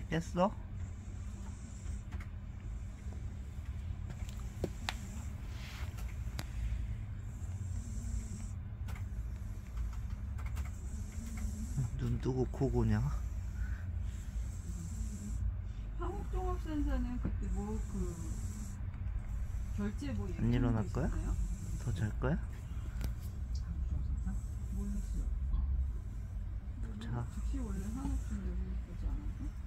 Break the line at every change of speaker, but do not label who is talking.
깼어? 눈 뜨고 코 고냐?
한국종합센터는 그때 결제
안 일어날 거야? 더 잘 거야?
모르겠어요.
더 자.
즉시 원래 한옥 좀 여기 있지 않았어?